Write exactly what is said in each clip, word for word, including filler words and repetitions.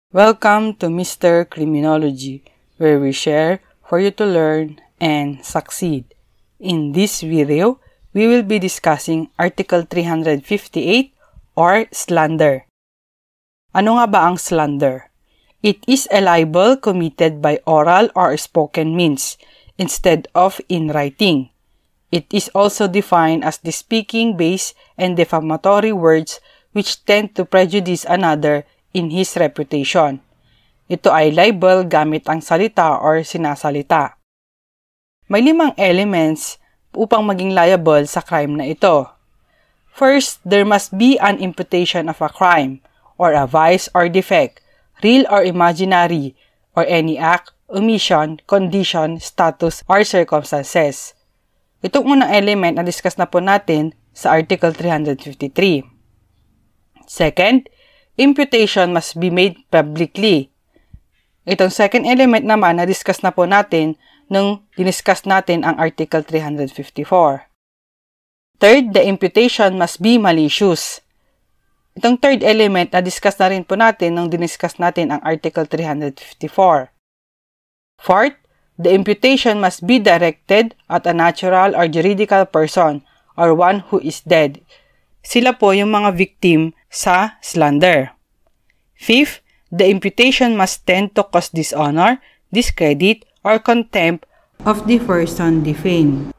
Welcome to Mister Criminology, where we share for you to learn and succeed. In this video, we will be discussing Article three hundred fifty-eight or slander. Ano nga ba ang slander? It is a libel committed by oral or spoken means instead of in writing. It is also defined as the speaking base and defamatory words which tend to prejudice another in his reputation. Ito ay libel gamit ang salita or sinasalita. May limang elements upang maging liable sa crime na ito. First, there must be an imputation of a crime or a vice or defect, real or imaginary, or any act, omission, condition, status, or circumstances. Itong unang element na discuss na po natin sa Article three hundred fifty-three. Second, imputation must be made publicly. Itong second element naman na discuss na po natin nung diniscuss natin ang Article three hundred fifty-four. Third, the imputation must be malicious. Itong third element na discuss na rin po natin nung diniscuss natin ang Article three hundred fifty-four. Fourth, the imputation must be directed at a natural or juridical person or one who is dead. Sila po yung mga victim sa slander. Fifth, the imputation must tend to cause dishonor, discredit, or contempt of the person defamed.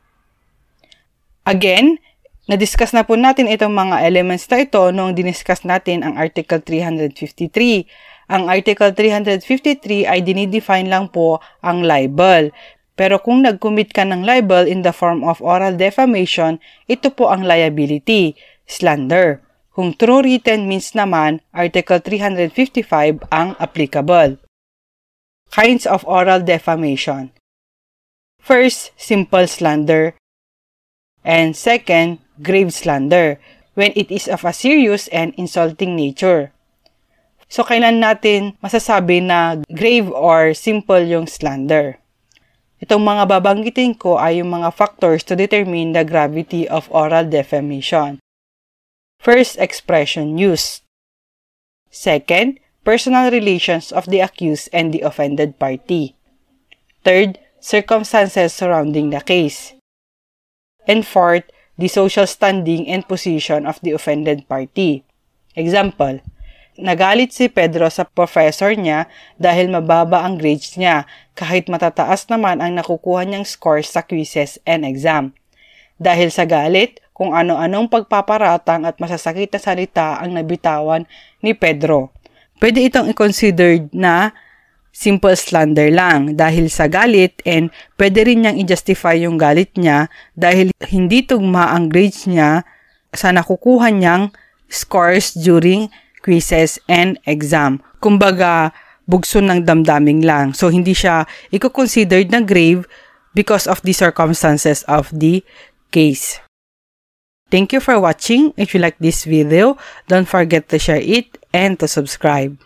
Again, na-discuss na po natin itong mga elements na ito noong diniscuss natin ang Article three hundred fifty-three. Ang Article three hundred fifty-three ay dinidefine lang po ang libel. Pero kung nag-commit ka ng libel in the form of oral defamation, ito po ang liability, slander. Kung true written means naman, Article three hundred fifty-five ang applicable. Kinds of oral defamation. First, simple slander. And second, grave slander, when it is of a serious and insulting nature. So, kailan natin masasabi na grave or simple yung slander? Itong mga babanggitin ko ay yung mga factors to determine the gravity of oral defamation. First, expression used. Second, personal relations of the accused and the offended party. Third, circumstances surrounding the case. And fourth, the social standing and position of the offended party. Example, nagalit si Pedro sa professor niya dahil mababa ang grades niya kahit matataas naman ang nakukuha niyang scores sa quizzes and exam. Dahil sa galit, kung ano-anong pagpaparatang at masasakit na salita ang nabitawan ni Pedro. Pwede itong i-considered na simple slander lang dahil sa galit, and pwede rin niyang i-justify yung galit niya dahil hindi tugma ang grades niya sa nakukuha niyang scores during quizzes and exam. Kumbaga, bugso ng damdaming lang. So, hindi siya i-considered na grave because of the circumstances of the case. Thank you for watching. If you like this video, don't forget to share it and to subscribe.